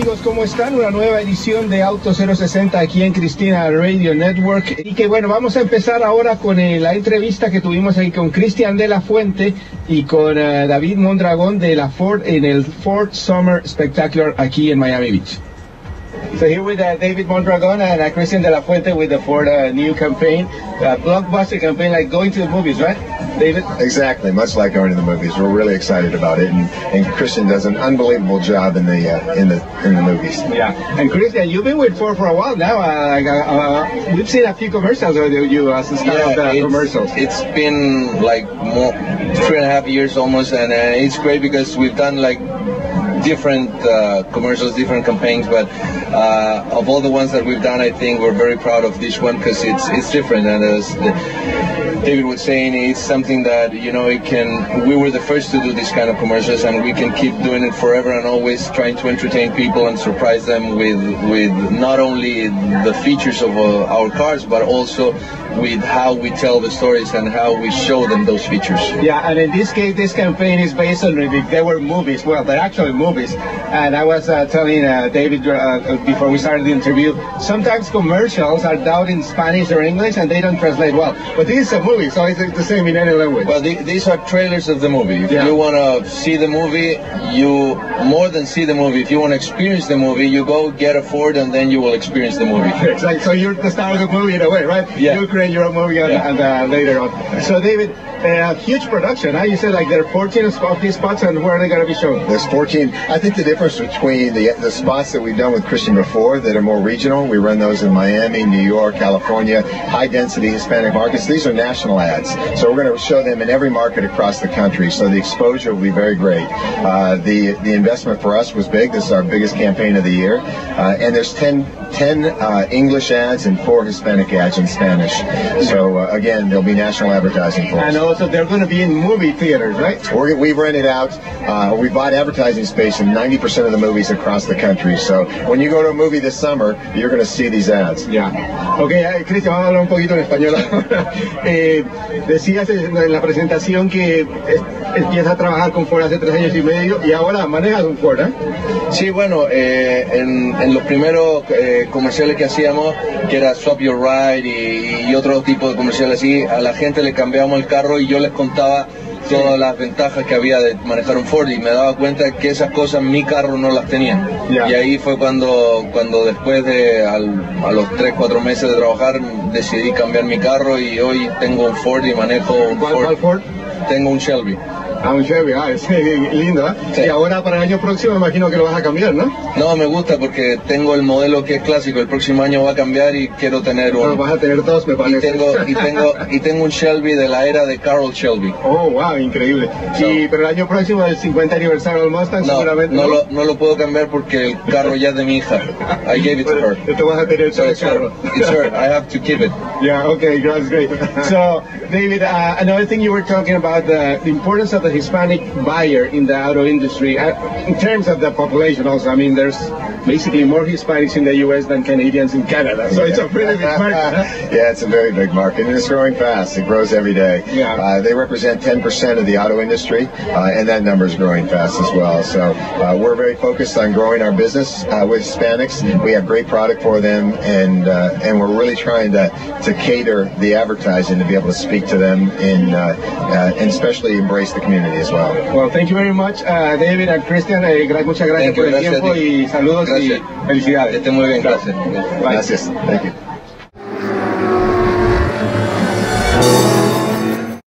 amigos? ¿Cómo están? Una nueva edición de Auto 060 aquí en Cristina Radio Network. Y que bueno, vamos a empezar ahora con la entrevista que tuvimos ahí con Cristian de la Fuente y con David Mondragón de la Ford en el Ford Summer Spectacular aquí en Miami Beach. So here with David Mondragon and Christian de la Fuente with the Ford new campaign, blockbuster campaign, like going to the movies, right, David? Exactly, much like going to the movies. We're really excited about it, and Christian does an unbelievable job in the movies. Yeah, and Christian, you've been with Ford for a while now. We've seen a few commercials with you as the star of the commercials. It's been like 3.5 years almost, and it's great because we've done like different commercials, different campaigns, but of all the ones that we've done, I think we're very proud of this one because it's different, and as David was saying, it's something that, you know, we were the first to do this kind of commercials, and we can keep doing it forever and always trying to entertain people and surprise them with not only the features of our cars, but also with how we tell the stories and how we show them those features. Yeah, and in this case, this campaign is based on, they were movies, well, they're actually movies, and I was telling David before we started the interview, sometimes commercials are done in Spanish or English and they don't translate well, but this is a movie, so it's the same in any language. Well, these are trailers of the movie. If you want to see the movie, you more than see the movie. If you want to experience the movie, you go get a Ford and then you will experience the movie. Exactly. So you're the star of the movie in a way, right? Yeah. You create your own movie and later on. So David, huge production. You said like there are 14 of these spots, and where are they going to be shown? There's 14. I think the difference between the spots that we've done with Christian before that are more regional, we run those in Miami, New York, California, high density Hispanic markets. These are national ads. So we're going to show them in every market across the country. So the exposure will be very great. The investment for us was big. This is our biggest campaign of the year. And there's 10 English ads and 4 Hispanic ads in Spanish. So again, there'll be national advertising for us. And also they're going to be in movie theaters, right? We've rented out, we bought advertising space in 90% of the movies across the country. So when you go to a movie this summer, you're going to see these ads. Yeah. Okay, Cristian, vamos a hablar un poquito en español ahora. Decías en la presentación que empiezas a trabajar con Ford hace 3 años y medio y ahora manejas un Ford, ¿eh? Sí, bueno, en los primeros comerciales que hacíamos, que era Swap Your Ride y otro tipo de comerciales así, a la gente le cambiamos el carro y yo les contaba todas las ventajas que había de manejar un Ford y me daba cuenta que esas cosas mi carro no las tenía. Y ahí fue cuando después de a los 3-4 meses de trabajar decidí cambiar mi carro y hoy tengo un Ford y manejo un Ford. ¿Cuál Ford? Tengo un Shelby. Un Chevy, es lindo, ¿eh? Sí. Y ahora para el año próximo imagino que lo vas a cambiar, ¿no? No, me gusta porque tengo el modelo que es clásico, el próximo año va a cambiar y quiero tener un... No, vas a tener 2, me parece. Y tengo un Shelby de la era de Carroll Shelby. Oh, wow, increíble. Pero el año próximo, del 50 aniversario del Mustang, seguramente... No lo puedo cambiar porque el carro ya es de mi hija. I gave it to her. Te vas a tener todo el carro. It's her. I have to keep it. Yeah, okay, that's great. So, David, another thing you were talking about, the importance of the Hispanic buyer in the auto industry, in terms of the population also. I mean, there's basically more Hispanics in the U.S. than Canadians in Canada, so it's a pretty big market. Huh? Yeah, it's a very big market, and it's growing fast. It grows every day. Yeah. They represent 10% of the auto industry, and that number is growing fast as well. So we're very focused on growing our business with Hispanics. We have great product for them, and we're really trying to cater the advertising to be able to speak to them and especially embrace the community as well. Well, thank you very much, David and Christian. Muchas gracias por el tiempo y saludos y felicidades. Que esté muy bien, gracias. Gracias. Thank you.